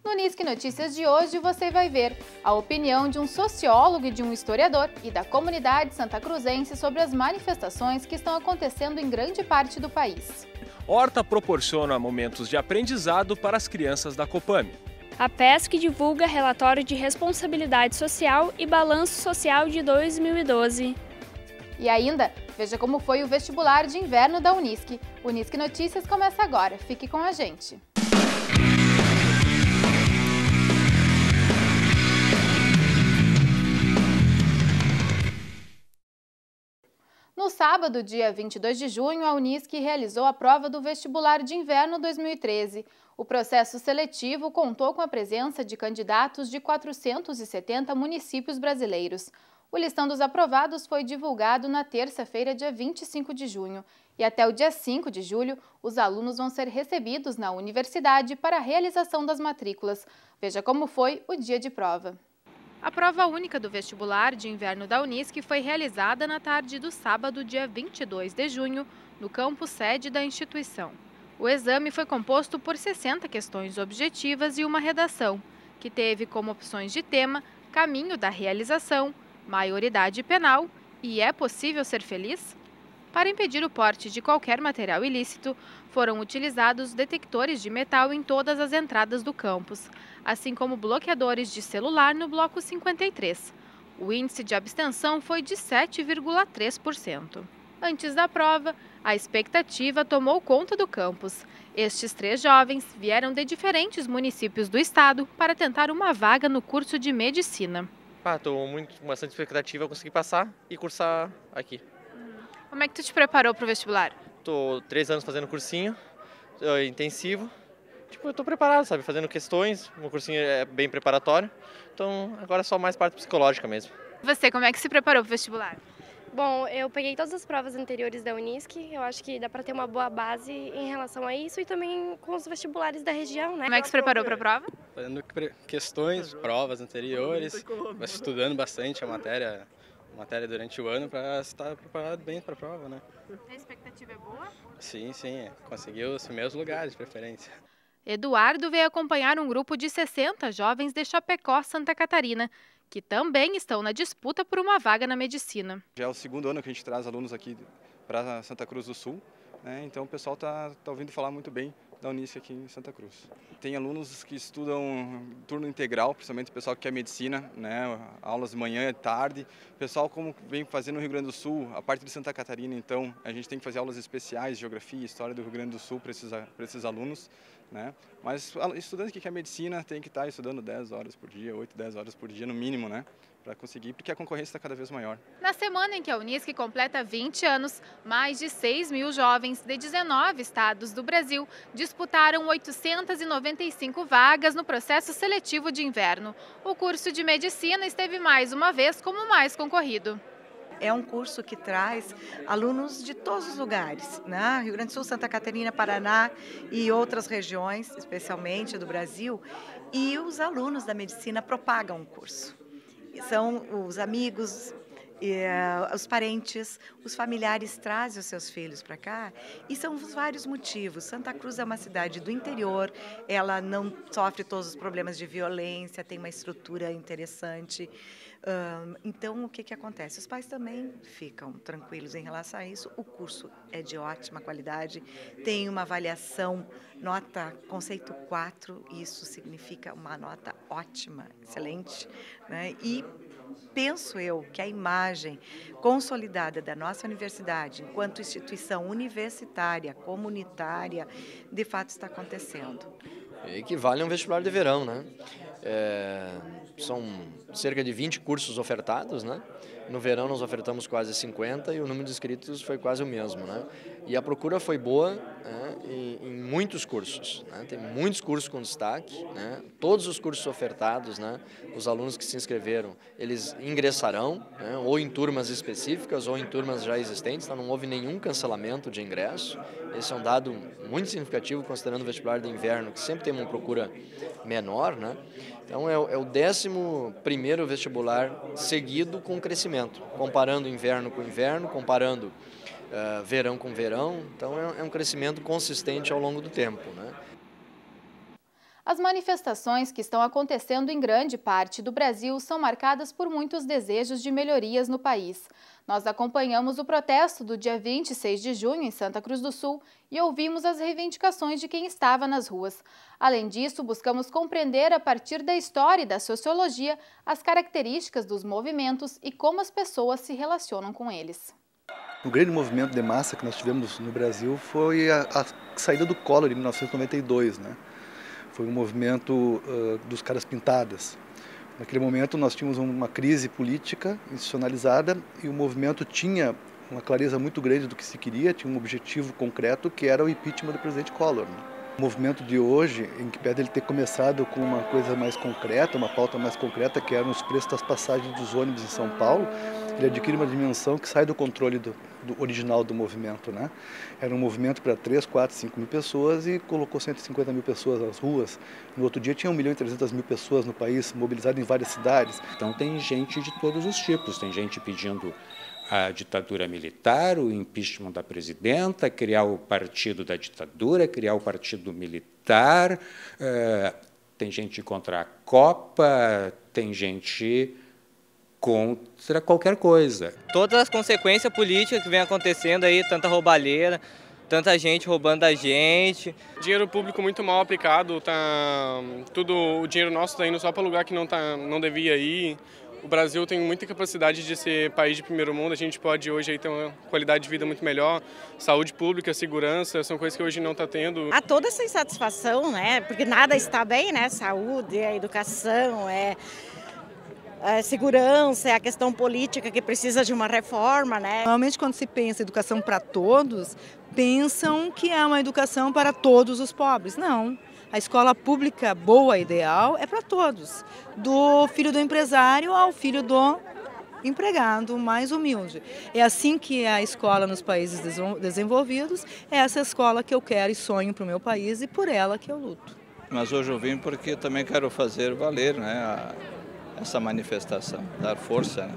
No Unisque Notícias de hoje você vai ver a opinião de um sociólogo e de um historiador e da comunidade santacruzense sobre as manifestações que estão acontecendo em grande parte do país. Horta proporciona momentos de aprendizado para as crianças da Copame. A PESC divulga relatório de responsabilidade social e balanço social de 2012. E ainda, veja como foi o vestibular de inverno da Unisque. O Unisque Notícias começa agora. Fique com a gente. No sábado, dia 22 de junho, a Unisque realizou a prova do vestibular de inverno 2013. O processo seletivo contou com a presença de candidatos de 470 municípios brasileiros. O listão dos aprovados foi divulgado na terça-feira, dia 25 de junho. E até o dia 5 de julho, os alunos vão ser recebidos na universidade para a realização das matrículas. Veja como foi o dia de prova. A prova única do vestibular de inverno da Unisque foi realizada na tarde do sábado, dia 22 de junho, no campus sede da instituição. O exame foi composto por 60 questões objetivas e uma redação, que teve como opções de tema caminho da realização, maioridade penal e é possível ser feliz? Para impedir o porte de qualquer material ilícito, foram utilizados detectores de metal em todas as entradas do campus, assim como bloqueadores de celular no bloco 53. O índice de abstenção foi de 7,3%. Antes da prova, a expectativa tomou conta do campus. Estes 3 jovens vieram de diferentes municípios do estado para tentar uma vaga no curso de medicina. Estou com bastante expectativa, conseguir passar e cursar aqui. Como é que tu te preparou para o vestibular? Estou 3 anos fazendo cursinho intensivo. Eu estou preparado, sabe? Fazendo questões, o cursinho é bem preparatório. Então agora é só mais parte psicológica mesmo. E você, como é que se preparou para o vestibular? Bom, eu peguei todas as provas anteriores da Unisque, eu acho que dá para ter uma boa base em relação a isso e também com os vestibulares da região, né? Como é que se preparou para a prova? Fazendo questões, provas anteriores, estudando bastante a matéria durante o ano para estar preparado bem para a prova, né? A expectativa é boa? Sim, conseguiu os primeiros lugares de preferência. Eduardo veio acompanhar um grupo de 60 jovens de Chapecó, Santa Catarina, que também estão na disputa por uma vaga na medicina. Já é o segundo ano que a gente traz alunos aqui para Santa Cruz do Sul, né? Então o pessoal está ouvindo falar muito bem da Unisque aqui em Santa Cruz. Tem alunos que estudam turno integral, principalmente o pessoal que quer medicina, né? Aulas de manhã e tarde. O pessoal, como vem fazendo no Rio Grande do Sul, a parte de Santa Catarina, então, a gente tem que fazer aulas especiais, geografia e história do Rio Grande do Sul para esses alunos, né? Mas estudante que quer medicina tem que estar estudando 10 horas por dia, 8, 10 horas por dia no mínimo, né? Para conseguir, porque a concorrência está cada vez maior. Na semana em que a Unisque completa 20 anos, mais de 6 mil jovens de 19 estados do Brasil disputaram 895 vagas no processo seletivo de inverno. O curso de medicina esteve mais uma vez como o mais concorrido. É um curso que traz alunos de todos os lugares, né? Rio Grande do Sul, Santa Catarina, Paraná e outras regiões, especialmente do Brasil, e os alunos da medicina propagam o curso. São os amigos, os parentes, os familiares trazem os seus filhos para cá e são vários motivos. Santa Cruz é uma cidade do interior, ela não sofre todos os problemas de violência, tem uma estrutura interessante. Então, o que acontece? Os pais também ficam tranquilos em relação a isso. O curso é de ótima qualidade, tem uma avaliação, nota conceito 4, isso significa uma nota ótima, excelente, né? E penso eu que a imagem consolidada da nossa universidade, enquanto instituição universitária, comunitária, de fato está acontecendo. Equivale a um vestibular de verão, né? São cerca de 20 cursos ofertados, né? No verão nós ofertamos quase 50 e o número de inscritos foi quase o mesmo, né? E a procura foi boa, né? em muitos cursos, né? Tem muitos cursos com destaque, né? Todos os cursos ofertados, né? Os alunos que se inscreveram, eles ingressarão, né? Ou em turmas específicas ou em turmas já existentes, então não houve nenhum cancelamento de ingresso. Esse é um dado muito significativo considerando o vestibular de inverno, que sempre tem uma procura menor, né? Então é o 11º vestibular seguido com crescimento, comparando inverno com inverno, comparando verão com verão, então é um crescimento consistente ao longo do tempo, né? As manifestações que estão acontecendo em grande parte do Brasil são marcadas por muitos desejos de melhorias no país. Nós acompanhamos o protesto do dia 26 de junho em Santa Cruz do Sul e ouvimos as reivindicações de quem estava nas ruas. Além disso, buscamos compreender a partir da história e da sociologia as características dos movimentos e como as pessoas se relacionam com eles. O grande movimento de massa que nós tivemos no Brasil foi a saída do Collor em 1992, né? Foi um movimento dos caras pintadas. Naquele momento nós tínhamos uma crise política institucionalizada e o movimento tinha uma clareza muito grande do que se queria, tinha um objetivo concreto que era o impeachment do presidente Collor, né? O movimento de hoje, em que pede ele ter começado com uma coisa mais concreta, uma pauta mais concreta, que eram os preços das passagens dos ônibus em São Paulo, ele adquire uma dimensão que sai do controle do original do movimento, né? Era um movimento para 3, 4, 5 mil pessoas e colocou 150 mil pessoas nas ruas. No outro dia tinha 1.300.000 pessoas no país, mobilizadas em várias cidades. Então tem gente de todos os tipos, tem gente pedindo a ditadura militar, o impeachment da presidenta, criar o partido da ditadura, criar o partido militar, tem gente contra a Copa, tem gente contra qualquer coisa. Todas as consequências políticas que vem acontecendo aí, tanta roubalheira, tanta gente roubando da gente. Dinheiro público muito mal aplicado, o dinheiro nosso está indo só para lugar que não devia ir. O Brasil tem muita capacidade de ser país de primeiro mundo, a gente pode hoje aí ter uma qualidade de vida muito melhor, saúde pública, segurança, são coisas que hoje não está tendo. Há toda essa insatisfação, né? Porque nada está bem, né? Saúde, a educação, a segurança, a questão política que precisa de uma reforma, né? Normalmente quando se pensa em educação para todos, pensam que é uma educação para todos os pobres. Não. A escola pública boa, ideal, é para todos, do filho do empresário ao filho do empregado mais humilde. É assim que é a escola nos países desenvolvidos, é essa escola que eu quero e sonho para o meu país e por ela que eu luto. Mas hoje eu vim porque também quero fazer valer, né, essa manifestação, dar força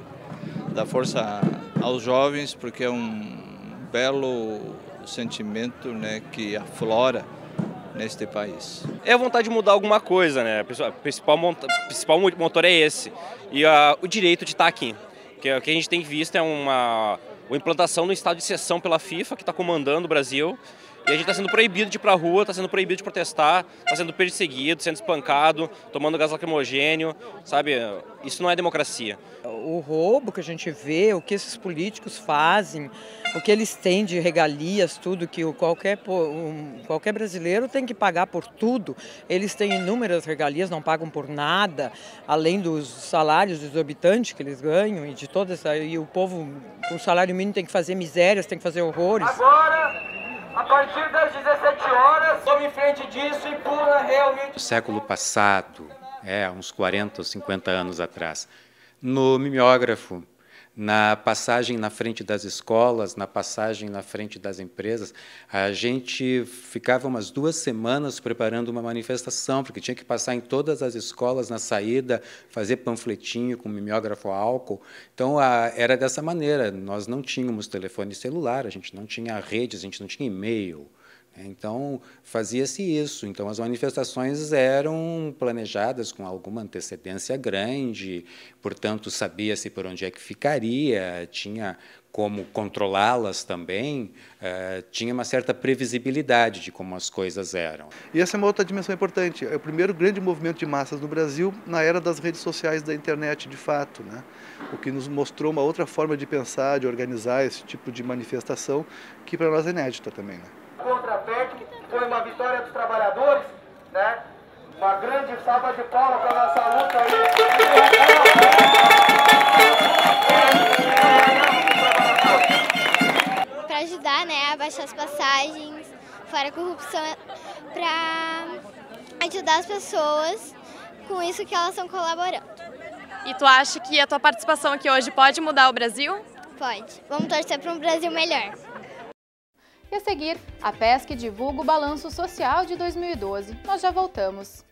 aos jovens, porque é um belo sentimento, né, que aflora neste país. É a vontade de mudar alguma coisa, né? O principal motor é esse. E o direito de estar aqui. Que o que a gente tem visto é uma implantação do estado de exceção pela FIFA, que está comandando o Brasil. E a gente está sendo proibido de ir para a rua, está sendo proibido de protestar, está sendo perseguido, sendo espancado, tomando gás lacrimogênio, sabe? Isso não é democracia. O roubo que a gente vê, o que esses políticos fazem, o que eles têm de regalias, tudo que qualquer brasileiro tem que pagar por tudo. Eles têm inúmeras regalias, não pagam por nada, além dos salários exorbitantes que eles ganham e de todas. E o povo com o salário mínimo tem que fazer misérias, tem que fazer horrores. Agora, a partir das 17 horas, tome em frente disso e pula realmente. No século passado, uns 40 ou 50 anos atrás, no mimeógrafo, na passagem na frente das escolas, na passagem na frente das empresas, a gente ficava umas 2 semanas preparando uma manifestação, porque tinha que passar em todas as escolas na saída, fazer panfletinho com mimeógrafo a álcool. Então, era dessa maneira. Nós não tínhamos telefone celular, a gente não tinha redes, a gente não tinha e-mail. Então, fazia-se isso. Então, as manifestações eram planejadas com alguma antecedência grande, portanto, sabia-se por onde é que ficaria, tinha como controlá-las também, tinha uma certa previsibilidade de como as coisas eram. E essa é uma outra dimensão importante. É o primeiro grande movimento de massas no Brasil na era das redes sociais, da internet, de fato, né? O que nos mostrou uma outra forma de pensar, de organizar esse tipo de manifestação, que para nós é inédita também, né? Contra a PEC, foi uma vitória dos trabalhadores, né? Uma grande salva de palmas para a nossa luta aí. Para ajudar, né, a baixar as passagens, fora a corrupção, para ajudar as pessoas com isso que elas estão colaborando. E tu acha que a tua participação aqui hoje pode mudar o Brasil? Pode. Vamos torcer para um Brasil melhor. E a seguir, a PESC divulga o Balanço Social de 2012. Nós já voltamos.